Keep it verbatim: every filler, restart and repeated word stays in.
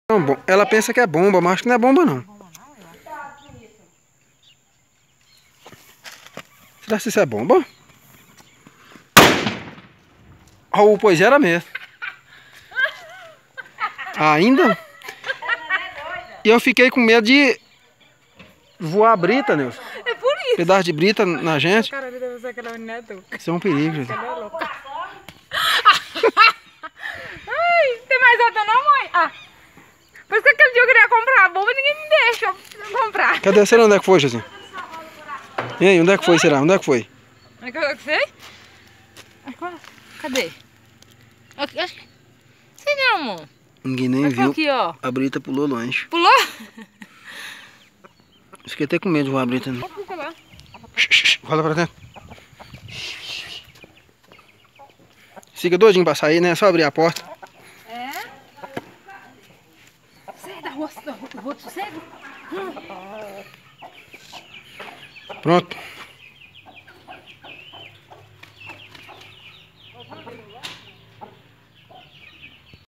Não, bom, ela pensa que é bomba, mas acho que não é bomba não. Será que isso é bomba? Oh, pois era mesmo. Ainda? E eu fiquei com medo de voar brita, Nilson. É por isso. Pedaço de brita na gente. Cara, deve ser aquela menina louca. Isso é um perigo, gente. Ela é louca. Ai, tem mais outra não, mãe? Ah. Por isso que aquele dia eu queria comprar a bomba, ninguém me deixa comprar. Cadê? Será onde é que foi, Josinho? E aí, onde é que foi, será? Onde é que foi? Onde é que eu sei? Cadê? Aqui, acho que... Sei não, amor. Ninguém nem Aqui, viu. aqui, ó. A brita pulou longe. Pulou? Fiquei até com medo de voar a brita. Né? Pode pular. Rola pra dentro. Fica doidinho pra sair, né? É só abrir a porta. É? Sai da rua, da rua do sossego. Pronto.